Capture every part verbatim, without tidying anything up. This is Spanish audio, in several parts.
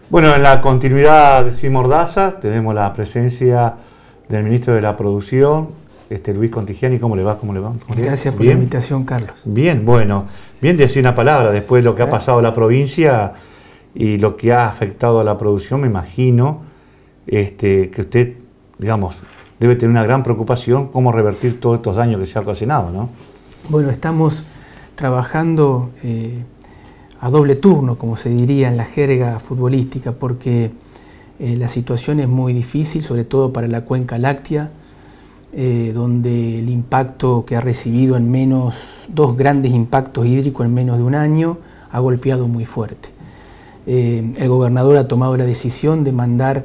Bueno, en la continuidad de Sin Mordaza tenemos la presencia del ministro de la Producción, este Luis Contigiani. ¿Cómo le va? ¿Cómo le va? Gracias por ¿Bien? la invitación, Carlos. Bien, bueno, bien decir una palabra después de lo que ha pasado en la provincia y lo que ha afectado a la producción. Me imagino este, que usted, digamos, debe tener una gran preocupación cómo revertir todos estos daños que se ha ocasionado, ¿no? Bueno, estamos trabajando eh, a doble turno, como se diría en la jerga futbolística, porque eh, la situación es muy difícil, sobre todo para la cuenca láctea, eh, donde el impacto que ha recibido en menos, dos grandes impactos hídricos en menos de un año, ha golpeado muy fuerte. Eh, el gobernador ha tomado la decisión de mandar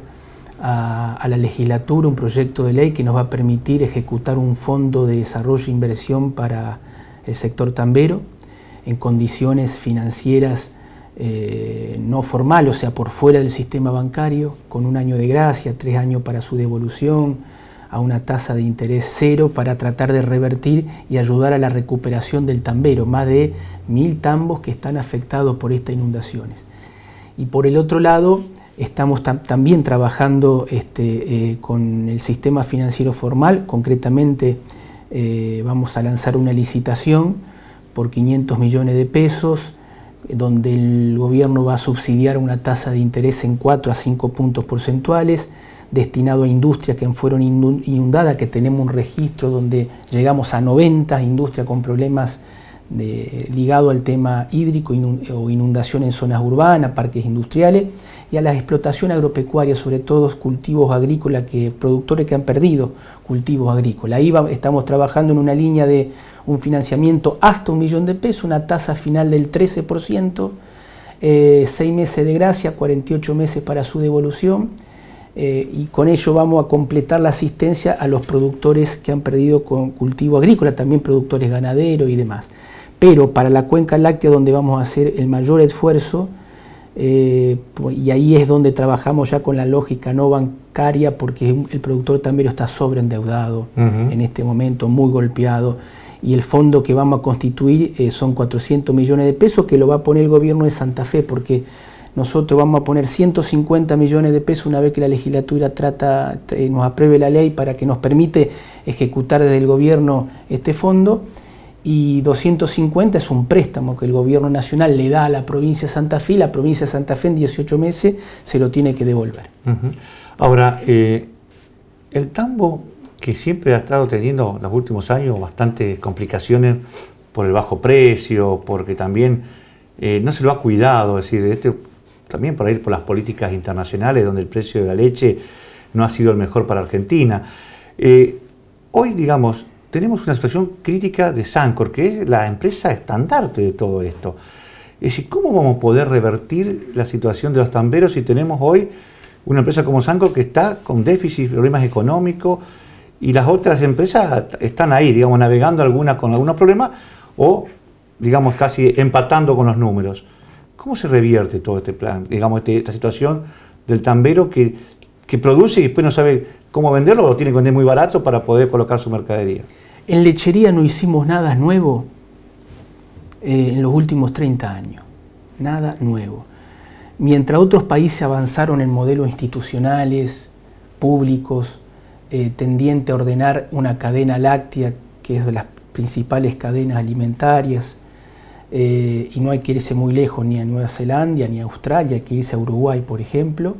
a, a la legislatura un proyecto de ley que nos va a permitir ejecutar un fondo de desarrollo e inversión para el sector tambero, en condiciones financieras eh, no formales, o sea, por fuera del sistema bancario, con un año de gracia, tres años para su devolución, a una tasa de interés cero, para tratar de revertir y ayudar a la recuperación del tambero, más de mil tambos que están afectados por estas inundaciones. Y por el otro lado, estamos tam también trabajando este, eh, con el sistema financiero formal. Concretamente eh, vamos a lanzar una licitación por quinientos millones de pesos, donde el gobierno va a subsidiar una tasa de interés en cuatro a cinco puntos porcentuales, destinado a industrias que fueron inundadas, que tenemos un registro donde llegamos a noventa industrias con problemas de, ligado al tema hídrico inund o inundación en zonas urbanas, parques industriales, y a la explotación agropecuaria, sobre todo cultivos agrícolas, que productores que han perdido cultivos agrícolas. Ahí va, estamos trabajando en una línea de un financiamiento hasta un millón de pesos, una tasa final del trece por ciento, eh, seis meses de gracia, cuarenta y ocho meses para su devolución, eh, y con ello vamos a completar la asistencia a los productores que han perdido con cultivo agrícola, también productores ganaderos y demás. Pero para la cuenca láctea, donde vamos a hacer el mayor esfuerzo, eh, y ahí es donde trabajamos ya con la lógica no bancaria, porque el productor tambero está sobreendeudado uh-huh. en este momento, muy golpeado, y el fondo que vamos a constituir eh, son cuatrocientos millones de pesos, que lo va a poner el gobierno de Santa Fe, porque nosotros vamos a poner ciento cincuenta millones de pesos una vez que la legislatura trata, eh, nos apruebe la ley para que nos permite ejecutar desde el gobierno este fondo, y doscientos cincuenta es un préstamo que el gobierno nacional le da a la provincia de Santa Fe, y la provincia de Santa Fe en dieciocho meses se lo tiene que devolver. Uh-huh. Ahora, eh, el tambo, que siempre ha estado teniendo en los últimos años bastantes complicaciones por el bajo precio, porque también eh, no se lo ha cuidado, es decir, este, también para ir por las políticas internacionales donde el precio de la leche no ha sido el mejor para Argentina. Eh, hoy, digamos, tenemos una situación crítica de Sancor, que es la empresa estandarte de todo esto. Es decir, ¿cómo vamos a poder revertir la situación de los tamberos si tenemos hoy una empresa como Sancor que está con déficit, problemas económicos, y las otras empresas están ahí, digamos, navegando algunas con algunos problemas o, digamos, casi empatando con los números? ¿Cómo se revierte todo este plan, digamos, este, esta situación del tambero que, que produce y después no sabe cómo venderlo o lo tiene que vender muy barato para poder colocar su mercadería? En lechería no hicimos nada nuevo eh, en los últimos treinta años, nada nuevo. Mientras otros países avanzaron en modelos institucionales, públicos, Eh, tendiente a ordenar una cadena láctea, que es de las principales cadenas alimentarias, eh, y no hay que irse muy lejos ni a Nueva Zelanda ni a Australia, hay que irse a Uruguay, por ejemplo.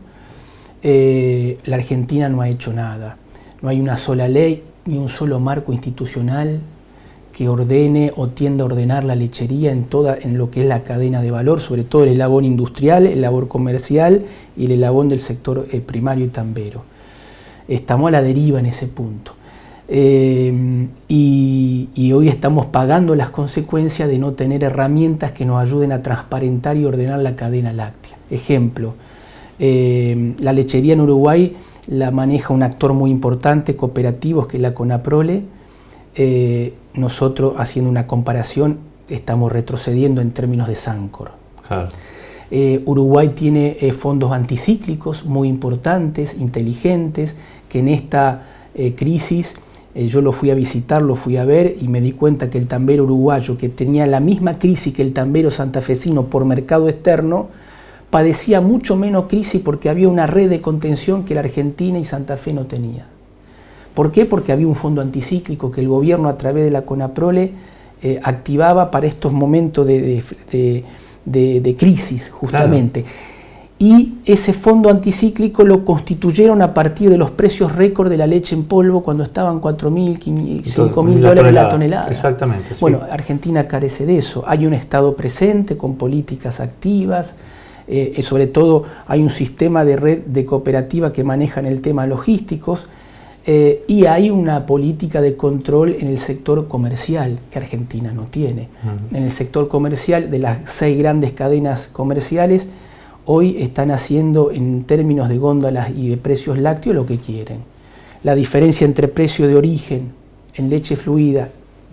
Eh, la Argentina no ha hecho nada, no hay una sola ley ni un solo marco institucional que ordene o tienda a ordenar la lechería en, toda, en lo que es la cadena de valor, sobre todo el eslabón industrial, el eslabón comercial y el eslabón del sector eh, primario y tambero. Estamos a la deriva en ese punto. Eh, y, y hoy estamos pagando las consecuencias de no tener herramientas que nos ayuden a transparentar y ordenar la cadena láctea. Ejemplo, eh, la lechería en Uruguay la maneja un actor muy importante, cooperativos, que es la CONAPROLE. Eh, nosotros, haciendo una comparación, estamos retrocediendo en términos de Sancor. Claro. Eh, Uruguay tiene eh, fondos anticíclicos muy importantes, inteligentes, que en esta eh, crisis eh, yo lo fui a visitar, lo fui a ver y me di cuenta que el tambero uruguayo, que tenía la misma crisis que el tambero santafesino por mercado externo, padecía mucho menos crisis porque había una red de contención que la Argentina y Santa Fe no tenía. ¿Por qué? Porque había un fondo anticíclico que el gobierno a través de la CONAPROLE eh, activaba para estos momentos de, de, de, de, de crisis, justamente. Claro. Y ese fondo anticíclico lo constituyeron a partir de los precios récord de la leche en polvo cuando estaban cuatro mil, cinco mil dólares la tonelada. Exactamente. Sí. Bueno, Argentina carece de eso. Hay un Estado presente con políticas activas, eh, sobre todo hay un sistema de red de cooperativa que manejan el tema logísticos, eh, y hay una política de control en el sector comercial que Argentina no tiene. Uh-huh. En el sector comercial, de las seis grandes cadenas comerciales, hoy están haciendo en términos de góndolas y de precios lácteos lo que quieren. La diferencia entre precio de origen en leche fluida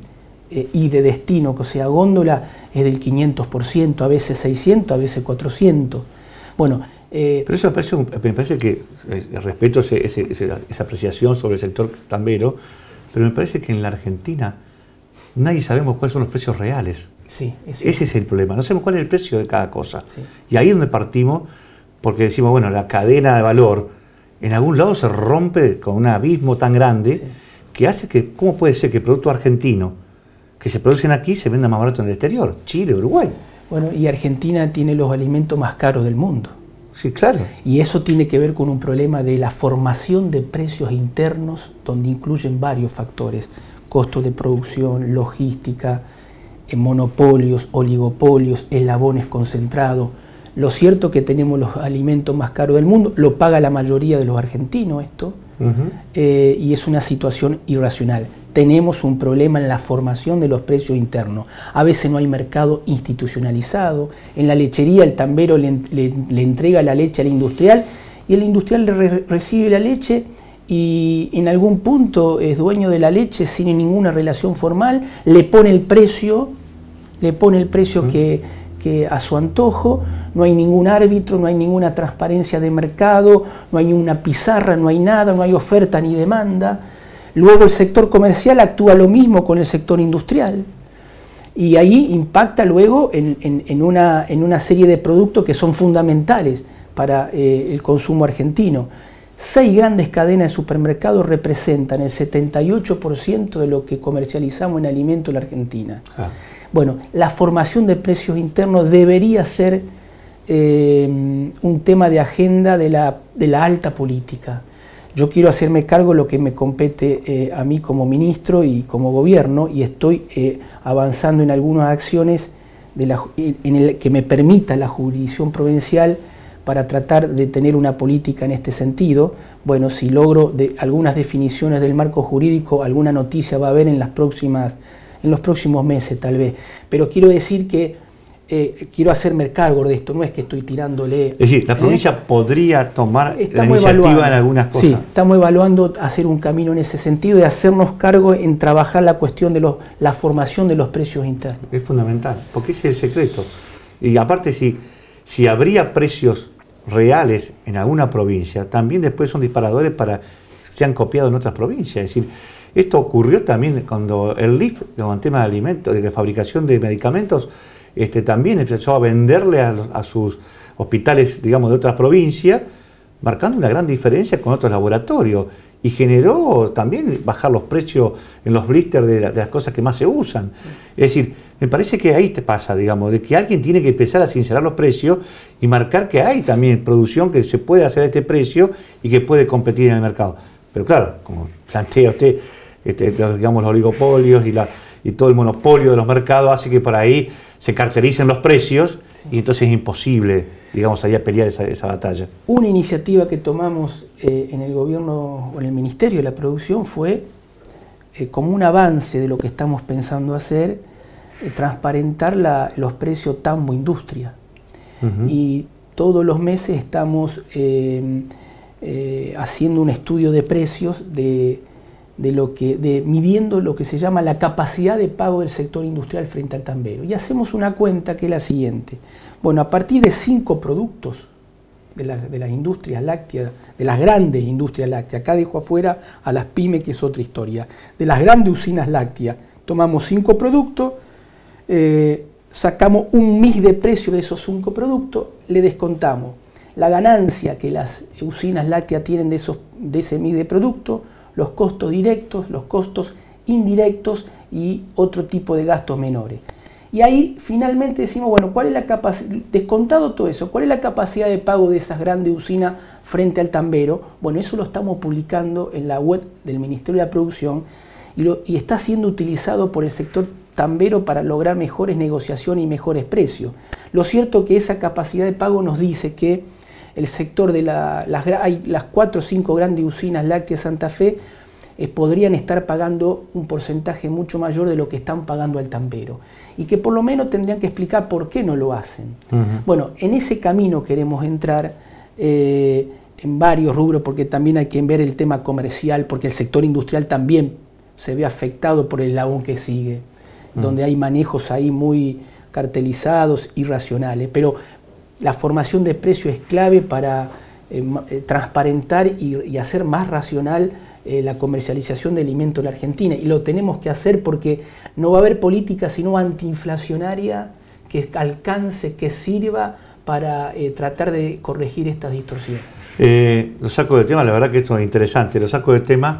eh, y de destino, o sea, góndola, es del quinientos por ciento, a veces seiscientos por ciento, a veces cuatrocientos por ciento. Bueno, eh, pero eso me parece, me parece que eh, respeto ese, ese, esa apreciación sobre el sector tambero, pero me parece que en la Argentina nadie sabemos cuáles son los precios reales. Sí, ese es el problema, no sabemos cuál es el precio de cada cosa. Sí. Y ahí es donde partimos, porque decimos, bueno, la cadena de valor en algún lado se rompe con un abismo tan grande, sí, que hace que, ¿cómo puede ser que producto argentino que se producen aquí se venda más barato en el exterior? Chile, Uruguay. Bueno, y Argentina tiene los alimentos más caros del mundo. Sí, claro. Y eso tiene que ver con un problema de la formación de precios internos, donde incluyen varios factores: costos de producción, logística, monopolios, oligopolios, eslabones concentrados. Lo cierto es que tenemos los alimentos más caros del mundo, lo paga la mayoría de los argentinos esto, uh-huh. eh, y es una situación irracional. Tenemos un problema en la formación de los precios internos. A veces no hay mercado institucionalizado. En la lechería el tambero le, le, le entrega la leche al industrial y el industrial le re, recibe la leche y en algún punto es dueño de la leche sin ninguna relación formal, le pone el precio, le pone el precio que, que a su antojo, no hay ningún árbitro, no hay ninguna transparencia de mercado, no hay ninguna pizarra, no hay nada, no hay oferta ni demanda. Luego el sector comercial actúa lo mismo con el sector industrial y ahí impacta luego en, en, en, una, en una serie de productos que son fundamentales para eh, el consumo argentino. Seis grandes cadenas de supermercados representan el setenta y ocho por ciento de lo que comercializamos en alimentos en la Argentina. Ah. Bueno, la formación de precios internos debería ser eh, un tema de agenda de la, de la alta política. Yo quiero hacerme cargo de lo que me compete eh, a mí como ministro y como gobierno, y estoy eh, avanzando en algunas acciones de la, en el, que me permita la jurisdicción provincial para tratar de tener una política en este sentido. Bueno, si logro de algunas definiciones del marco jurídico, alguna noticia va a haber en, las próximas, en los próximos meses tal vez. Pero quiero decir que eh, quiero hacerme cargo de esto, no es que estoy tirándole... Es decir, la provincia ¿eh? podría tomar estamos la iniciativa en algunas cosas. Sí, estamos evaluando hacer un camino en ese sentido y hacernos cargo en trabajar la cuestión de los, la formación de los precios internos. Es fundamental, porque ese es el secreto. Y aparte, si, si habría precios reales en alguna provincia, también después son disparadores para que sean copiados en otras provincias. Es decir, esto ocurrió también cuando el L I F, con el tema de alimentos, de fabricación de medicamentos, este, también empezó a venderle a, los, a sus hospitales, digamos, de otras provincias, marcando una gran diferencia con otros laboratorios, y generó también bajar los precios en los blisters de, la, de las cosas que más se usan. Es decir, me parece que ahí te pasa, digamos, de que alguien tiene que empezar a sincerar los precios y marcar que hay también producción que se puede hacer a este precio y que puede competir en el mercado. Pero claro, como plantea usted, este, digamos, los oligopolios y, la, y todo el monopolio de los mercados hace que por ahí se cartelicen los precios, sí, y entonces es imposible, digamos, allá pelear esa, esa batalla. Una iniciativa que tomamos eh, en el gobierno o en el Ministerio de la Producción fue, eh, como un avance de lo que estamos pensando hacer, eh, transparentar la, los precios Tambo Industria. Uh-huh. Y todos los meses estamos eh, eh, haciendo un estudio de precios de... De lo que, de, midiendo lo que se llama la capacidad de pago del sector industrial frente al tambero. Y hacemos una cuenta que es la siguiente. Bueno, a partir de cinco productos de, la, de las industrias lácteas, de las grandes industrias lácteas, acá dejo afuera a las pymes, que es otra historia, de las grandes usinas lácteas, tomamos cinco productos, eh, sacamos un M I S de precio de esos cinco productos, le descontamos la ganancia que las usinas lácteas tienen de, esos, de ese M I S de producto, los costos directos, los costos indirectos y otro tipo de gastos menores. Y ahí finalmente decimos, bueno, ¿cuál es la capacidad, descontado todo eso, cuál es la capacidad de pago de esas grandes usinas frente al tambero? Bueno, eso lo estamos publicando en la web del Ministerio de la Producción y, lo, y está siendo utilizado por el sector tambero para lograr mejores negociaciones y mejores precios. Lo cierto es que esa capacidad de pago nos dice que el sector de la, las, hay las cuatro o cinco grandes usinas lácteas Santa Fe eh, podrían estar pagando un porcentaje mucho mayor de lo que están pagando al tambero y que por lo menos tendrían que explicar por qué no lo hacen. Uh-huh. Bueno, en ese camino queremos entrar eh, en varios rubros, porque también hay que ver el tema comercial, porque el sector industrial también se ve afectado por el eslabón que sigue, uh-huh. donde hay manejos ahí muy cartelizados, irracionales, pero la formación de precios es clave para eh, eh, transparentar y, y hacer más racional eh, la comercialización de alimentos en la Argentina. Y lo tenemos que hacer porque no va a haber política sino antiinflacionaria que alcance, que sirva para eh, tratar de corregir estas distorsiones. Eh, lo saco del tema, la verdad que esto es interesante, lo saco del tema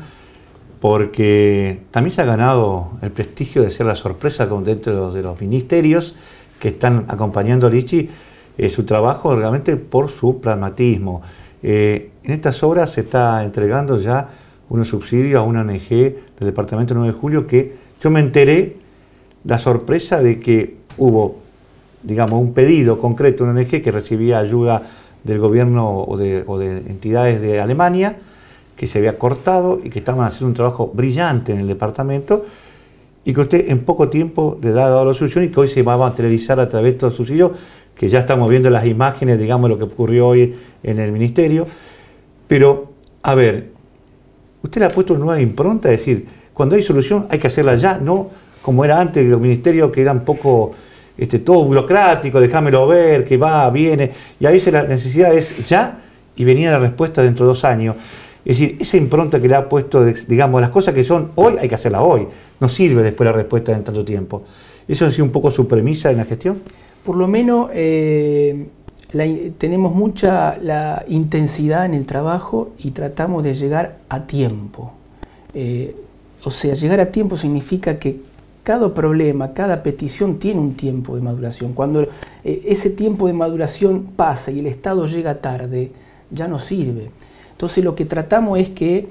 porque también se ha ganado el prestigio de ser la sorpresa dentro de los, de los ministerios que están acompañando a Lichi. Eh, su trabajo realmente por su pragmatismo. Eh, en estas obras se está entregando ya unos subsidios a una O N G del departamento nueve de julio que yo me enteré la sorpresa de que hubo, digamos, un pedido concreto de una O N G que recibía ayuda del gobierno o de, o de entidades de Alemania, que se había cortado y que estaban haciendo un trabajo brillante en el departamento y que usted en poco tiempo le ha dado la solución y que hoy se va a materializar a través de estos subsidios, que ya estamos viendo las imágenes, digamos, lo que ocurrió hoy en el ministerio. Pero, a ver, usted le ha puesto una nueva impronta, es decir, cuando hay solución hay que hacerla ya, no como era antes los ministerios que eran un poco, este, todo burocrático, déjamelo ver, que va, viene, y a veces la necesidad es ya y venía la respuesta dentro de dos años. Es decir, esa impronta que le ha puesto, digamos, las cosas que son hoy hay que hacerlas hoy, no sirve después la respuesta en tanto tiempo. ¿Eso ha sido un poco su premisa en la gestión? Por lo menos eh, la, tenemos mucha la intensidad en el trabajo y tratamos de llegar a tiempo. Eh, o sea, llegar a tiempo significa que cada problema, cada petición tiene un tiempo de maduración. Cuando eh, ese tiempo de maduración pasa y el Estado llega tarde, ya no sirve. Entonces lo que tratamos es que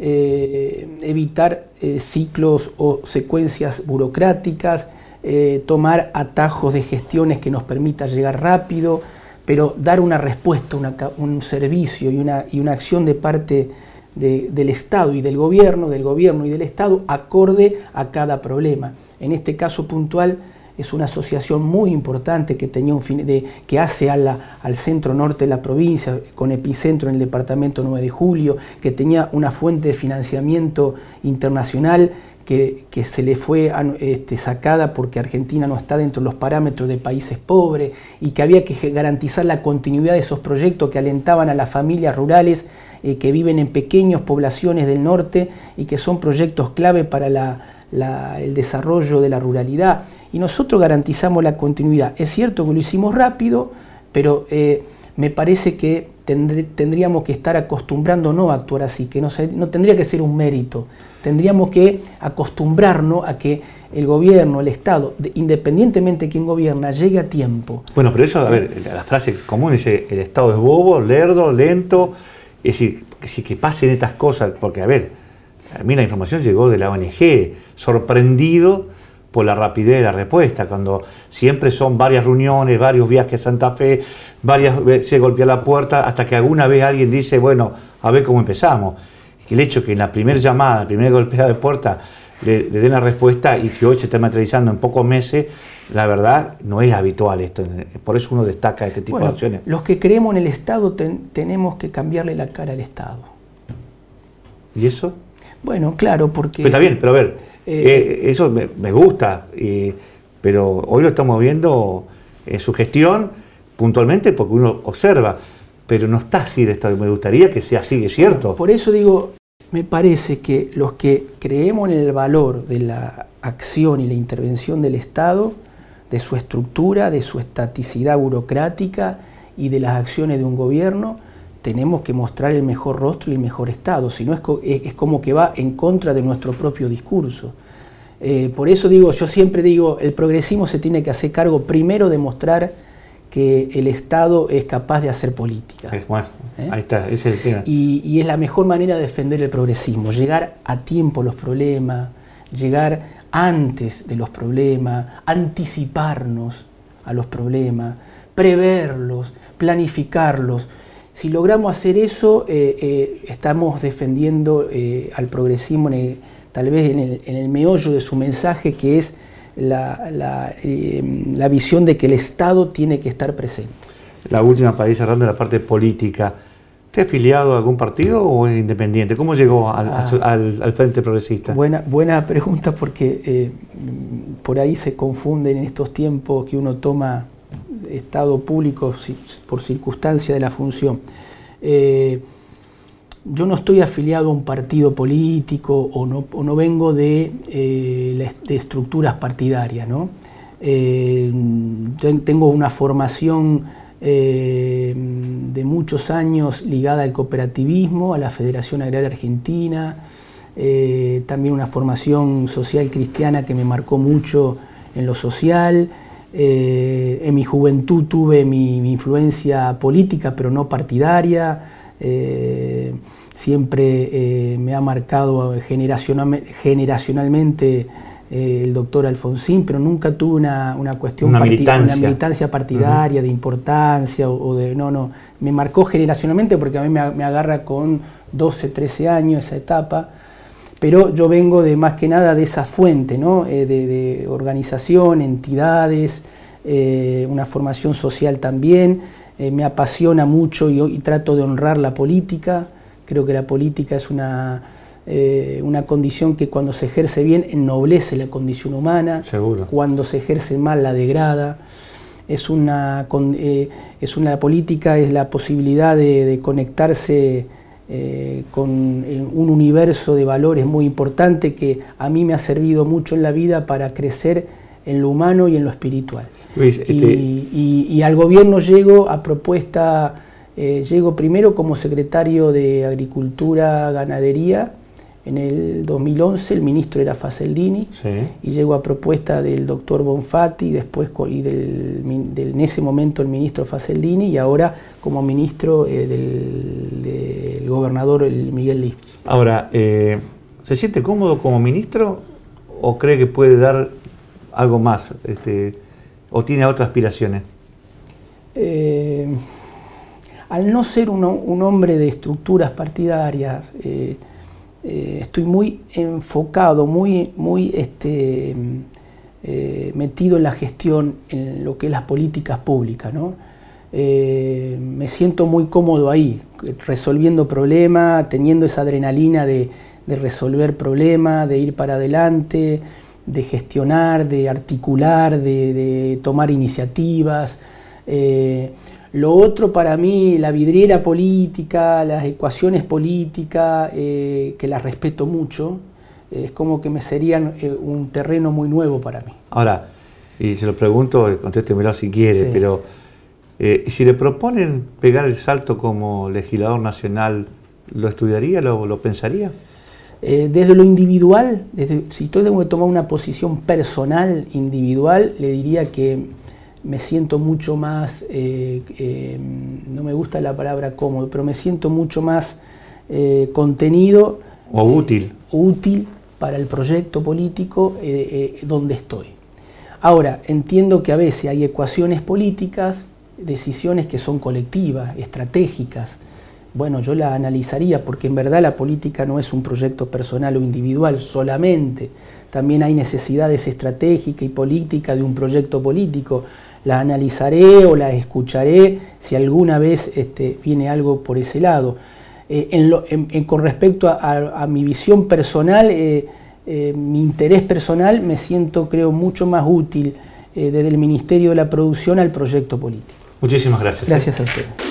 eh, evitar eh, ciclos o secuencias burocráticas, Eh, tomar atajos de gestiones que nos permita llegar rápido, pero dar una respuesta, una, un servicio y una, y una acción de parte de, del Estado y del gobierno, del gobierno y del Estado, acorde a cada problema. En este caso puntual es una asociación muy importante que, tenía un fin de, que hace a la, al centro norte de la provincia, con epicentro en el departamento nueve de julio, que tenía una fuente de financiamiento internacional Que, que se le fue este, sacada porque Argentina no está dentro de los parámetros de países pobres y que había que garantizar la continuidad de esos proyectos que alentaban a las familias rurales eh, que viven en pequeñas poblaciones del norte y que son proyectos clave para la, la, el desarrollo de la ruralidad. Y nosotros garantizamos la continuidad. Es cierto que lo hicimos rápido, pero eh, me parece que tendr, tendríamos que estar acostumbrándonos a actuar así, que no, se, no tendría que ser un mérito. Tendríamos que acostumbrarnos a que el gobierno, el Estado, de, independientemente de quién gobierna, llegue a tiempo. Bueno, pero eso, a ver, la frase común dice, el Estado es bobo, lerdo, lento, es decir, que, que pasen estas cosas, porque, a ver, a mí la información llegó de la O N G, sorprendido por la rapidez de la respuesta, cuando siempre son varias reuniones, varios viajes a Santa Fe, varias veces se golpea la puerta, hasta que alguna vez alguien dice, bueno, a ver cómo empezamos. El hecho que en la primera llamada, la primera golpeada de puerta, le, le den la respuesta y que hoy se esté materializando en pocos meses, la verdad no es habitual esto. Por eso uno destaca este tipo bueno, de acciones. Los que creemos en el Estado ten, tenemos que cambiarle la cara al Estado. ¿Y eso? Bueno, claro, porque... Pero está bien, pero a ver, eh, eh, eso me, me gusta, eh, pero hoy lo estamos viendo en su gestión puntualmente porque uno observa, pero no está así esto. Me gustaría que sea así, es cierto. Por eso digo... Me parece que los que creemos en el valor de la acción y la intervención del Estado de su estructura, de su estaticidad burocrática y de las acciones de un gobierno, tenemos que mostrar el mejor rostro y el mejor estado, si no es, es como que va en contra de nuestro propio discurso. Eh, por eso digo, yo siempre digo, el progresismo se tiene que hacer cargo primero de mostrar que el Estado es capaz de hacer política. Bueno, ¿Eh? Ahí está, ese es el tema. Y, y es la mejor manera de defender el progresismo, llegar a tiempo a los problemas, llegar antes de los problemas, anticiparnos a los problemas, preverlos, planificarlos. Si logramos hacer eso, eh, eh, estamos defendiendo eh, al progresismo en el, tal vez en el, en el meollo de su mensaje, que es la, la, eh, la visión de que el Estado tiene que estar presente. La última, para ir cerrando la parte política. ¿Usted es afiliado a algún partido o es independiente? ¿Cómo llegó al, ah, al, al Frente Progresista? Buena, buena pregunta, porque eh, por ahí se confunden en estos tiempos que uno toma Estado público por circunstancia de la función. Eh, yo no estoy afiliado a un partido político o no, o no vengo de, eh, de estructuras partidarias, ¿no? Eh, tengo una formación eh, de muchos años ligada al cooperativismo, a la Federación Agraria Argentina, eh, también una formación social cristiana que me marcó mucho en lo social. Eh, en mi juventud tuve mi, mi influencia política, pero no partidaria. Eh, siempre eh, me ha marcado generacional, generacionalmente eh, el doctor Alfonsín, pero nunca tuve una, una cuestión una partid militancia. una militancia partidaria, uh-huh. de importancia o, o de no, no. Me marcó generacionalmente porque a mí me, me agarra con doce, trece años esa etapa. Pero yo vengo de más que nada de esa fuente, ¿no? eh, de, de organización, entidades, eh, una formación social también. Eh, me apasiona mucho y, y trato de honrar la política. Creo que la política es una, eh, una condición que cuando se ejerce bien ennoblece la condición humana. Seguro. Cuando se ejerce mal la degrada. Es una, eh, es una la política es la posibilidad de, de conectarse Eh, con un universo de valores muy importante que a mí me ha servido mucho en la vida para crecer en lo humano y en lo espiritual. Luis, este... y, y, y al gobierno llego a propuesta, eh, llego primero como secretario de Agricultura, Ganadería, en el dos mil once, el ministro era Faseldini, sí. Y llego a propuesta del doctor Bonfatti, y después y del, del, en ese momento el ministro Faseldini, y ahora como ministro eh, del, del gobernador el Miguel Liz. Ahora, eh, ¿se siente cómodo como ministro o cree que puede dar algo más? Este, ¿O tiene otras aspiraciones? Eh, al no ser un, un hombre de estructuras partidarias, eh, Eh, estoy muy enfocado, muy, muy este, eh, metido en la gestión, en lo que es las políticas públicas, ¿no? Eh, me siento muy cómodo ahí, resolviendo problemas, teniendo esa adrenalina de, de resolver problemas, de ir para adelante, de gestionar, de articular, de, de tomar iniciativas. Eh, Lo otro para mí, la vidriera política, las ecuaciones políticas, eh, que las respeto mucho, eh, es como que me serían eh, un terreno muy nuevo para mí. Ahora, y se lo pregunto, contéstemelo si quiere, sí. Pero eh, si le proponen pegar el salto como legislador nacional, ¿lo estudiaría, lo, lo pensaría? Eh, desde lo individual, desde, si yo tengo que tomar una posición personal, individual, le diría que me siento mucho más, eh, eh, no me gusta la palabra cómodo, pero me siento mucho más eh, contenido o útil. Eh, útil para el proyecto político eh, eh, donde estoy. Ahora, entiendo que a veces hay ecuaciones políticas, decisiones que son colectivas, estratégicas. Bueno, yo la analizaría porque en verdad la política no es un proyecto personal o individual solamente. También hay necesidades estratégicas y políticas de un proyecto político. Las analizaré o las escucharé si alguna vez este, viene algo por ese lado. Eh, en lo, en, en, con respecto a, a, a mi visión personal, eh, eh, mi interés personal, me siento, creo, mucho más útil eh, desde el Ministerio de la Producción al proyecto político. Muchísimas gracias. Gracias a usted.